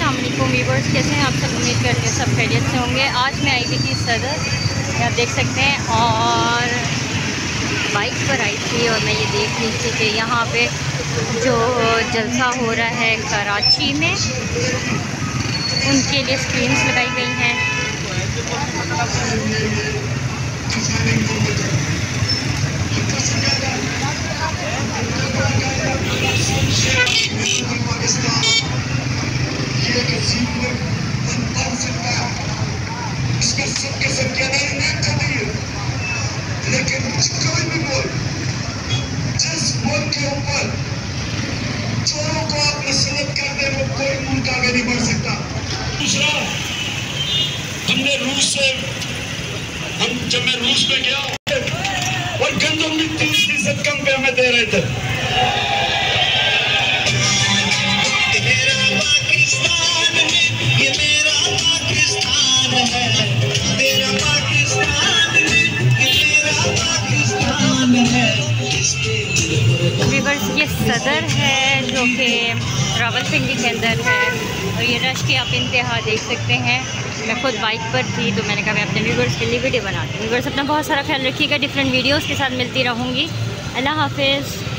अस्सलाम वालेकुम व्यूअर्स, कैसे हैं आप सब। उम्मीद करते हैं सब खैरियत से होंगे। आज मैं आई हुई थी सदर, आप देख सकते हैं, और बाइक पर आई थी और मैं ये देख रही थी कि यहाँ पे जो जलसा हो रहा है कराची में, उनके लिए स्क्रीन्स लगाई गई हैं। लेकिन कोई भी बोल, जिस बोल के ऊपर चोरों को आप मुसलत कर दे, वो कोई मुल्क आगे नहीं बढ़ सकता। दूसरा, हमने रूस से, जब मैं रूस में गया और गंदम भी 30% कम पे हमें दे रहे थे। व्यूअर्स, ये सदर है जो कि रावलपिंडी के अंदर है, और ये रश की आप इंतहा देख सकते हैं। मैं खुद बाइक पर थी तो मैंने कहा मैं अपने व्यूअर्स के लिए वीडियो बनाती हूँ। व्यूअर्स, अपना बहुत सारा ख्याल रखिएगा। डिफरेंट वीडियोस के साथ मिलती रहूँगी। अल्लाह हाफिज़।